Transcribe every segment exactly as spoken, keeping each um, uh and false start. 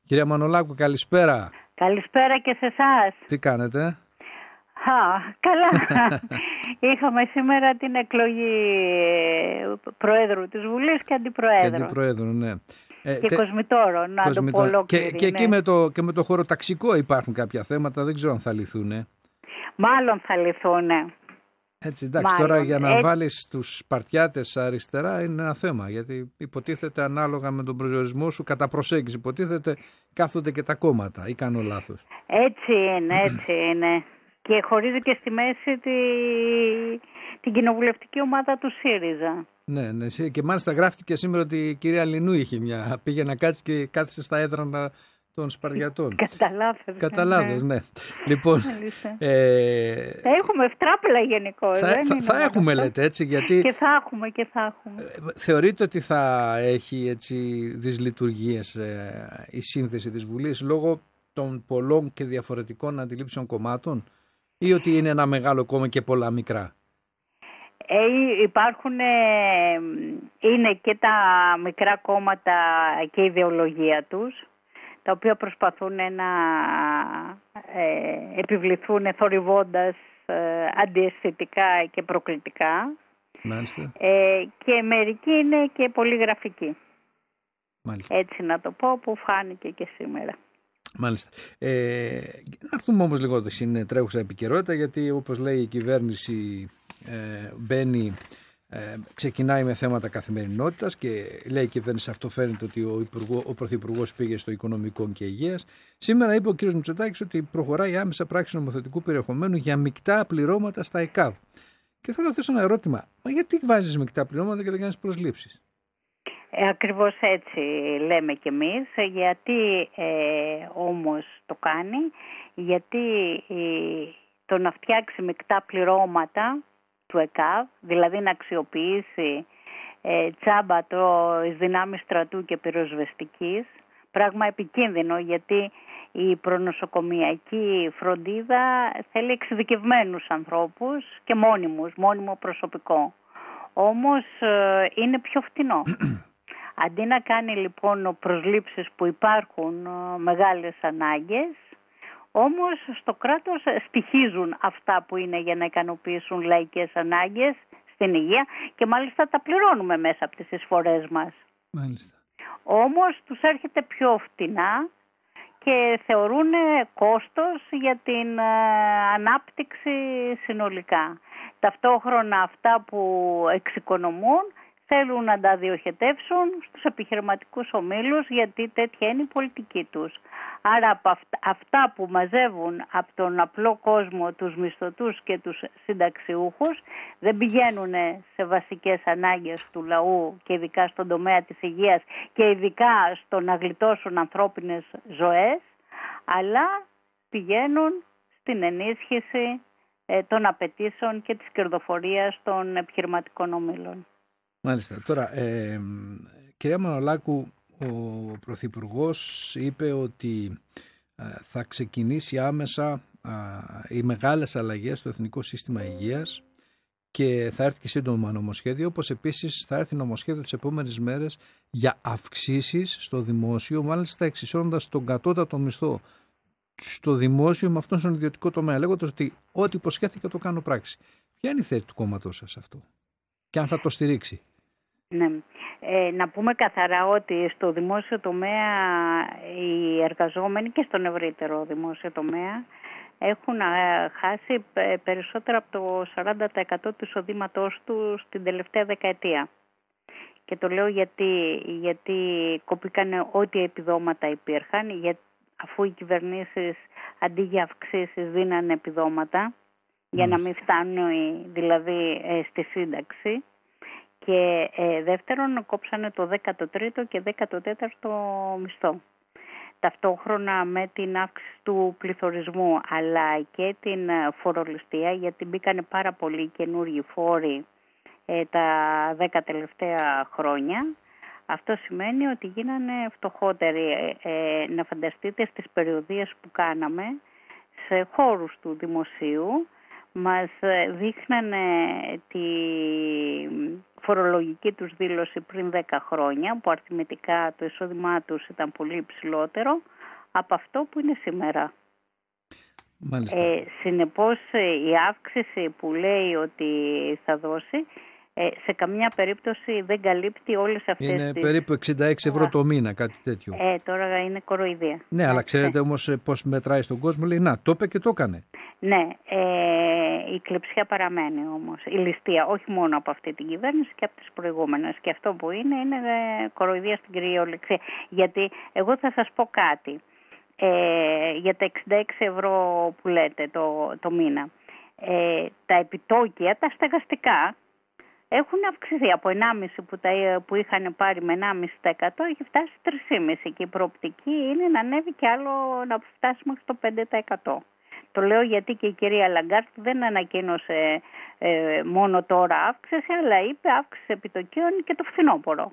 Κυρία Μανολάκου, καλησπέρα. Καλησπέρα και σε εσάς. Τι κάνετε? Α, καλά. Είχαμε σήμερα την εκλογή Προέδρου της Βουλής και Αντιπροέδρου. Και Αντιπροέδρου, ναι. Ε, και τε... Κοσμητόρων, να το πω ολόκληρη. Και, και εκεί ναι. με το, και με το χωροταξικό υπάρχουν κάποια θέματα, δεν ξέρω αν θα λυθούν. Μάλλον θα λυθούν. Έτσι, εντάξει, Μάλλον. τώρα για να Έτσι... βάλεις τους Σπαρτιάτες αριστερά είναι ένα θέμα, γιατί υποτίθεται ανάλογα με τον προσδιορισμό σου, κατά προσέγγιση υποτίθεται κάθονται και τα κόμματα, ή κάνω λάθος? Έτσι είναι, έτσι είναι. Και χωρίζει και στη μέση τη... την κοινοβουλευτική ομάδα του ΣΥΡΙΖΑ. Ναι, ναι, και μάλιστα γράφτηκε σήμερα ότι η κυρία Λινού είχε μια, πήγε να κάτσει και κάθισε στα έδρανα των Σπαριατών. Κατά λάθος. Κατά λάθος, ναι. Λοιπόν, ε, θα έχουμε ευτράπελα γενικώς. Θα, θα, θα έχουμε αυτό. Λέτε έτσι, γιατί... Και θα έχουμε και θα έχουμε. Θεωρείτε ότι θα έχει έτσι δυσλειτουργίες ε, η σύνθεση της Βουλής λόγω των πολλών και διαφορετικών αντιλήψεων κομμάτων, ή ότι είναι ένα μεγάλο κόμμα και πολλά μικρά? Ε, υπάρχουν, ε, είναι και τα μικρά κόμματα και η ιδεολογία τους, τα οποία προσπαθούν να ε, επιβληθούν θορυβώντας ε, αντιαισθητικά και προκλητικά. Μάλιστα. Ε, και μερικοί είναι και πολύ γραφικοί. Μάλιστα. Έτσι να το πω, που φάνηκε και σήμερα. Μάλιστα. Ε, να έρθουμε όμως λίγο στην τρέχουσα επικαιρότητα, γιατί όπως λέει η κυβέρνηση ε, μπαίνει, ε, ξεκινάει με θέματα καθημερινότητας και λέει η κυβέρνηση, αυτό φαίνεται ότι ο, υπουργό, ο Πρωθυπουργός πήγε στο Οικονομικό και Υγείας. Σήμερα είπε ο κ. Μητσοτάκης ότι προχωράει άμεσα πράξη νομοθετικού περιεχομένου για μεικτά πληρώματα στα ΕΚΑΒ. Και θέλω να θέσω ένα ερώτημα. Μα γιατί βάζεις μεικτά πληρώματα και δεν κάνεις προσλήψεις? Ε, ακριβώς έτσι λέμε κι εμείς. Γιατί ε, όμως το κάνει? Γιατί ε, το να φτιάξει μεικτά πληρώματα του ΕΚΑΒ, δηλαδή να αξιοποιήσει ε, τσάμπα το δυνάμεις στρατού και πυροσβεστικής, πράγμα επικίνδυνο, γιατί η προνοσοκομιακή φροντίδα θέλει εξειδικευμένους ανθρώπους και μόνιμους, μόνιμο προσωπικό. Όμως ε, είναι πιο φτηνό. Αντί να κάνει λοιπόν προσλήψεις που υπάρχουν ε, μεγάλες ανάγκες, όμως στο κράτος στοιχίζουν αυτά που είναι για να ικανοποιήσουν λαϊκές ανάγκες στην υγεία και μάλιστα τα πληρώνουμε μέσα από τις εισφορές μας. Μάλιστα. Όμως τους έρχεται πιο φτηνά και θεωρούν κόστος για την ε, ανάπτυξη συνολικά. Ταυτόχρονα αυτά που εξοικονομούν θέλουν να τα διοχετεύσουν στους επιχειρηματικούς ομίλους, γιατί τέτοια είναι η πολιτική τους. Άρα από αυτά, αυτά που μαζεύουν από τον απλό κόσμο, τους μισθωτούς και τους συνταξιούχους, δεν πηγαίνουν σε βασικές ανάγκες του λαού και ειδικά στον τομέα της υγείας και ειδικά στο να γλιτώσουν ανθρώπινες ζωές, αλλά πηγαίνουν στην ενίσχυση ε, των απαιτήσεων και της κερδοφορίας των επιχειρηματικών ομίλων. Μάλιστα. Τώρα, ε, κυρία Μανολάκου, ο Πρωθυπουργός είπε ότι ε, θα ξεκινήσει άμεσα ε, οι μεγάλες αλλαγές στο Εθνικό Σύστημα Υγείας και θα έρθει και σύντομα νομοσχέδιο, όπως επίσης θα έρθει νομοσχέδιο τις επόμενες μέρες για αυξήσεις στο δημόσιο, μάλιστα εξισώνοντας τον κατώτατο μισθό στο δημόσιο με αυτόν στον ιδιωτικό τομέα, λέγοντας ότι ό,τι υποσχέθηκα το κάνω πράξη. Ποια είναι η θέση του κόμματός σας αυτό και αν θα το στηρίξει? Ναι. Ε, να πούμε καθαρά ότι στο δημόσιο τομέα οι εργαζόμενοι και στον ευρύτερο δημόσιο τομέα έχουν ε, χάσει περισσότερα από το σαράντα τοις εκατό του εισοδήματός τους την τελευταία δεκαετία. Και το λέω γιατί, γιατί κοπήκανε ό,τι επιδόματα υπήρχαν, για, αφού οι κυβερνήσεις αντί για αυξήσεις δίνανε επιδόματα, για να μην φτάνουν δηλαδή ε, στη σύνταξη. Και ε, δεύτερον, κόψανε το δέκατο τρίτο και δέκατο τέταρτο μισθό. Ταυτόχρονα με την αύξηση του πληθωρισμού αλλά και την φορολιστία, γιατί μπήκανε πάρα πολλοί καινούργιοι φόροι ε, τα δέκα τελευταία χρόνια. Αυτό σημαίνει ότι γίνανε φτωχότεροι. Ε, ε, να φανταστείτε στις περιοδίες που κάναμε σε χώρους του δημοσίου, μας δείχνανε τη φορολογική τους δήλωση πριν δέκα χρόνια, που αριθμητικά το εισόδημά τους ήταν πολύ υψηλότερο από αυτό που είναι σήμερα. Ε, συνεπώς η αύξηση που λέει ότι θα δώσει ε, σε καμιά περίπτωση δεν καλύπτει όλες αυτές είναι τις... Είναι περίπου εξήντα έξι ευρώ το μήνα, κάτι τέτοιο. Ε, τώρα είναι κοροϊδία. Ναι, αλλά ξέρετε όμως πώς μετράει στον κόσμο, λέει να, το είπε και το έκανε. Ναι, ε, η κλεψιά παραμένει όμως, η ληστεία, όχι μόνο από αυτή την κυβέρνηση και από τις προηγούμενες. Και αυτό που είναι, είναι ε, κοροϊδία στην κυριολεξία. Γιατί εγώ θα σας πω κάτι. Ε, για τα εξήντα έξι ευρώ που λέτε το, το μήνα. Ε, τα επιτόκια, τα στεγαστικά, έχουν αυξηθεί από ενάμιση που, τα, που είχαν πάρει με ενάμιση τοις εκατό, έχει φτάσει τρία κόμμα πέντε τοις εκατό και η προοπτική είναι να ανέβει και άλλο, να φτάσει μέχρι το πέντε τοις εκατό. Το λέω γιατί και η κυρία Λαγκάρτ δεν ανακοίνωσε ε, μόνο τώρα αύξηση, αλλά είπε αύξηση επιτοκίων και το φθινόπωρο.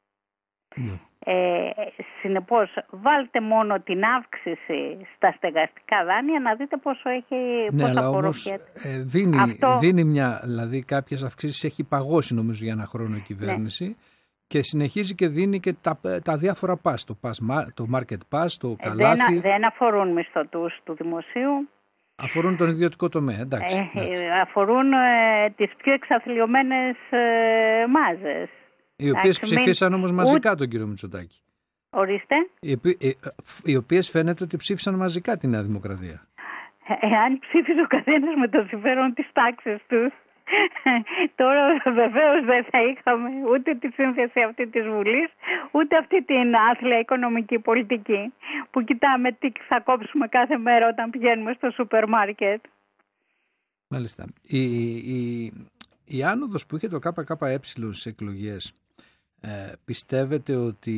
Yeah. Ε, συνεπώς βάλτε μόνο την αύξηση στα στεγαστικά δάνεια να δείτε πόσο έχει, ναι, πόσα αλλά όμως, ε, δίνει, Αυτό... δίνει μια, δηλαδή κάποιες αυξήσεις έχει παγώσει νομίζω για ένα χρόνο η κυβέρνηση, ναι. Και συνεχίζει και δίνει και τα, τα διάφορα pass, το, pass, το market pass, το καλάθι. Δεν, δεν αφορούν μισθωτούς του δημοσίου. Αφορούν τον ιδιωτικό τομέα, εντάξει. Ε, εντάξει. Αφορούν ε, τις πιο εξαθλιωμένες ε, μάζες. Οι οποίες ψήφισαν όμως μαζικά ούτε... τον κύριο Μητσοτάκη. Ορίστε. Οι, οι, οι οποίες φαίνεται ότι ψήφισαν μαζικά τη Νέα Δημοκρατία. Εάν ψήφιζε ο καθένας με το συμφέρον της τάξης τους, τώρα βεβαίως δεν θα είχαμε ούτε τη σύνθεση αυτή της Βουλής, ούτε αυτή την άθλια οικονομική πολιτική που κοιτάμε τι θα κόψουμε κάθε μέρα όταν πηγαίνουμε στο σούπερ μάρκετ. Μάλιστα. Η, η, η άνοδος που είχε το ΚΚΕ στις εκλογές, ε, πιστεύετε ότι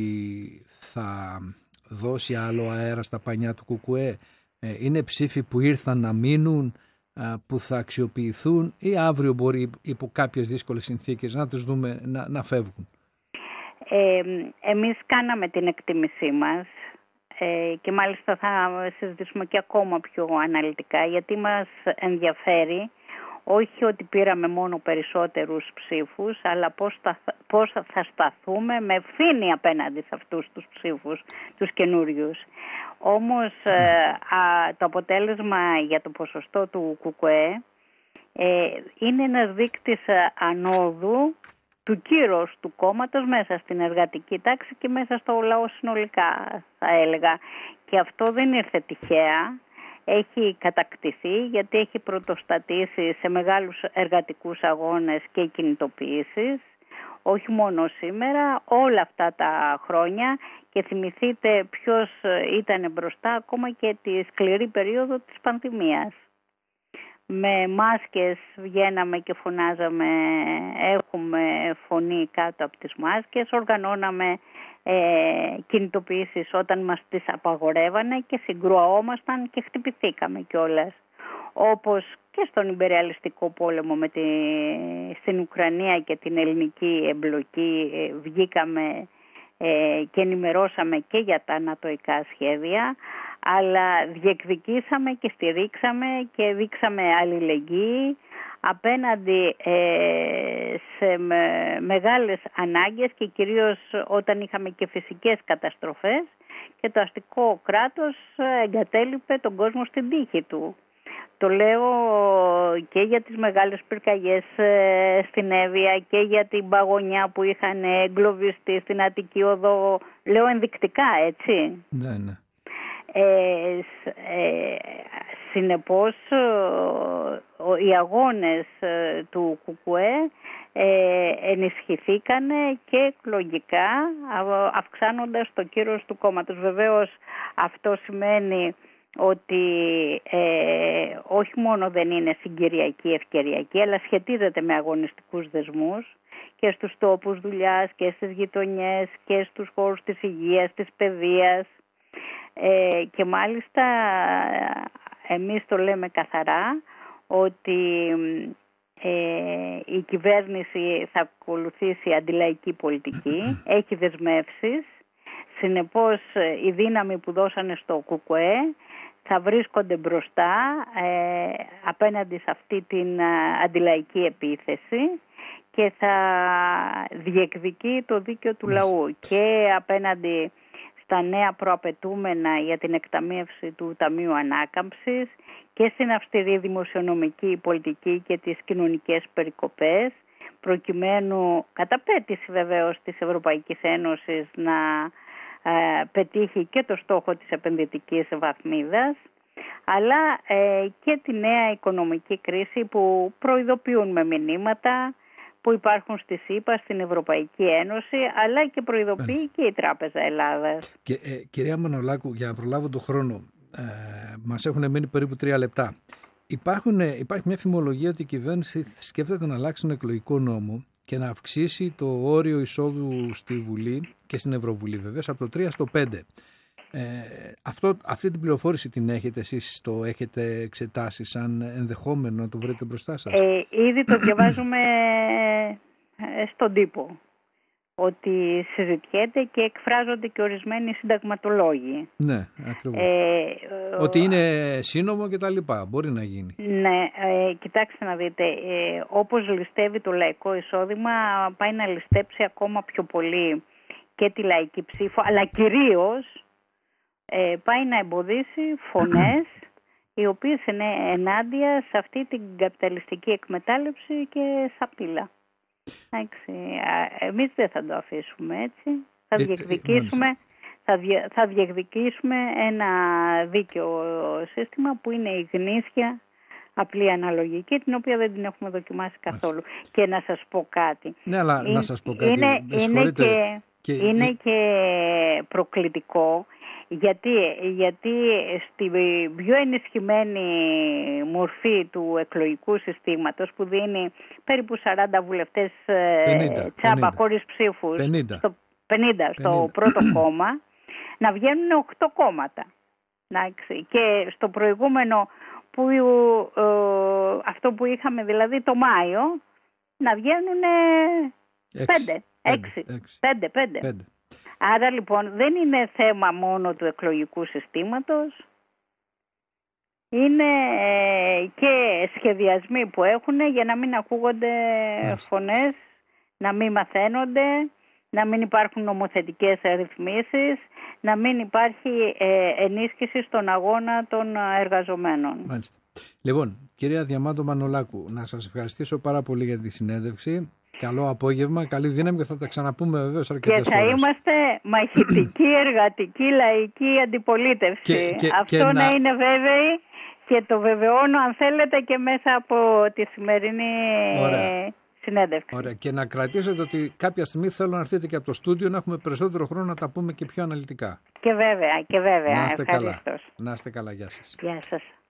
θα δώσει άλλο αέρα στα πανιά του ΚΚΕ? Ε, είναι ψήφοι που ήρθαν να μείνουν, που θα αξιοποιηθούν, ή αύριο μπορεί υπό κάποιες δύσκολες συνθήκες να τους δούμε να, να φεύγουν? Ε, εμείς κάναμε την εκτίμησή μας ε, και μάλιστα θα συζητήσουμε και ακόμα πιο αναλυτικά, γιατί μας ενδιαφέρει όχι ότι πήραμε μόνο περισσότερους ψήφους, αλλά πώς θα, πώς θα σταθούμε με ευθύνη απέναντι σε αυτούς τους ψήφους, τους καινούριους. Όμως ε, α, το αποτέλεσμα για το ποσοστό του ΚΚΕ ε, είναι ένας δείκτης ανόδου του κύρους του κόμματος μέσα στην εργατική τάξη και μέσα στο λαό συνολικά, θα έλεγα. Και αυτό δεν ήρθε τυχαία. Έχει κατακτηθεί γιατί έχει πρωτοστατήσει σε μεγάλους εργατικούς αγώνες και κινητοποιήσεις, όχι μόνο σήμερα, όλα αυτά τα χρόνια, και θυμηθείτε ποιος ήταν μπροστά ακόμα και τη σκληρή περίοδο της πανδημίας. Με μάσκες βγαίναμε και φωνάζαμε, έχουμε φωνή κάτω από τις μάσκες, οργανώναμε ε, κινητοποιήσεις όταν μας τις απαγορεύανε και συγκρουαόμασταν και χτυπηθήκαμε κιόλας. Όπως και στον ιμπεριαλιστικό πόλεμο με τη, στην Ουκρανία και την ελληνική εμπλοκή ε, βγήκαμε ε, και ενημερώσαμε και για τα ανατοϊκά σχέδια, αλλά διεκδικήσαμε και στηρίξαμε και δείξαμε αλληλεγγύη απέναντι ε, σε με, μεγάλες ανάγκες και κυρίως όταν είχαμε και φυσικές καταστροφές και το αστικό κράτος εγκατέλειπε τον κόσμο στην τύχη του. Το λέω και για τις μεγάλες πυρκαγιές ε, στην Εύβοια και για την παγωνιά που είχαν εγκλωβιστεί στην Αττική Οδό. Λέω ενδεικτικά, έτσι. Ναι, ναι. Ε, ε, συνεπώς οι αγώνες του ΚΚΕ ε, ενισχυθήκανε και εκλογικά αυξάνοντας το κύρος του κόμματος. Βεβαίως αυτό σημαίνει ότι ε, όχι μόνο δεν είναι συγκυριακή, ευκαιριακή, αλλά σχετίζεται με αγωνιστικούς δεσμούς και στους τόπους δουλειάς και στις γειτονιές και στους χώρους της υγείας, της παιδείας. Ε, και μάλιστα εμείς το λέμε καθαρά ότι ε, η κυβέρνηση θα ακολουθήσει αντιλαϊκή πολιτική, έχει δεσμεύσεις, συνεπώς η δύναμη που δώσανε στο ΚΚΕ θα βρίσκονται μπροστά ε, απέναντι σε αυτή την αντιλαϊκή επίθεση και θα διεκδικεί το δίκαιο του λαού και απέναντι στα νέα προαπαιτούμενα για την εκταμείευση του Ταμείου Ανάκαμψης και στην αυστηρή δημοσιονομική πολιτική και τις κοινωνικές περικοπές, προκειμένου κατά πέτηση βεβαίως της Ευρωπαϊκής Ένωσης να ε, πετύχει και το στόχο της επενδυτικής βαθμίδας, αλλά ε, και τη νέα οικονομική κρίση που προειδοποιούν με μηνύματα που υπάρχουν στη ΣΥΠΑ, στην Ευρωπαϊκή Ένωση, αλλά και προειδοποιεί και η Τράπεζα Ελλάδας. Και, ε, κυρία Μανολάκου, για να προλάβω τον χρόνο, ε, μας έχουν μείνει περίπου τρία λεπτά. Υπάρχουν, υπάρχει μια φημολογία ότι η κυβέρνηση σκέφτεται να αλλάξει τον εκλογικό νόμο και να αυξήσει το όριο εισόδου στη Βουλή και στην Ευρωβουλή, βέβαια, από το τρία στο πέντε. Ε, αυτό, αυτή την πληροφόρηση την έχετε εσείς, το έχετε εξετάσει σαν ενδεχόμενο να το βρείτε μπροστά σας? Ε, ήδη το διαβάζουμε στον τύπο, ότι συζητιέται και εκφράζονται και ορισμένοι συνταγματολόγοι. Ναι, ακριβώς. Ε, ότι είναι σύνομο και τα λοιπά, μπορεί να γίνει. Ναι, ε, κοιτάξτε να δείτε, ε, όπως ληστεύει το λαϊκό εισόδημα, πάει να ληστέψει ακόμα πιο πολύ και τη λαϊκή ψήφο, αλλά κυρίως ε, πάει να εμποδίσει φωνές οι οποίες είναι ενάντια σε αυτή την καπιταλιστική εκμετάλλευση και σαπίλα. Εμείς δεν θα το αφήσουμε έτσι. Θα διεκδικήσουμε, θα, δια, θα διεκδικήσουμε ένα δίκαιο σύστημα που είναι η γνήσια απλή αναλογική, την οποία δεν την έχουμε δοκιμάσει καθόλου. Μάλιστα. Και να σας πω κάτι. Ναι, αλλά είναι, να σας πω κάτι. Είναι, είναι, και, και... είναι και προκλητικό. Γιατί, γιατί στη πιο ενισχυμένη μορφή του εκλογικού συστήματος που δίνει περίπου σαράντα βουλευτές πενήντα, τσάμπα πενήντα. Χωρίς ψήφους πενήντα. Στο, πενήντα στο πενήντα. Πρώτο κόμμα, να βγαίνουν οκτώ κόμματα. Και στο προηγούμενο που, ε, αυτό που είχαμε δηλαδή το Μάιο, να βγαίνουν πέντε, έξι, πέντε, πέντε. Άρα λοιπόν δεν είναι θέμα μόνο του εκλογικού συστήματος, είναι και σχεδιασμοί που έχουν για να μην ακούγονται φωνές, να μην μαθαίνονται, να μην υπάρχουν νομοθετικές ρυθμίσεις, να μην υπάρχει ενίσχυση στον αγώνα των εργαζομένων. Μάλιστα. Λοιπόν, κυρία Διαμάντο Μανολάκου, να σας ευχαριστήσω πάρα πολύ για τη συνέντευξη. Καλό απόγευμα, καλή δύναμη και θα τα ξαναπούμε βεβαίως αρκετές φορές. Και θα φορές. Είμαστε μαχητική, εργατική, λαϊκή αντιπολίτευση. Και, και, Αυτό και να... να είναι βέβαιη και το βεβαιώνω αν θέλετε και μέσα από τη σημερινή Ωραία. συνέντευξη. Ωραία. Και να κρατήσετε ότι κάποια στιγμή θέλω να έρθετε και από το στούντιο να έχουμε περισσότερο χρόνο να τα πούμε και πιο αναλυτικά. Και βέβαια, και βέβαια. Να είστε καλά. Να είστε καλά, γεια σας. Γεια σας.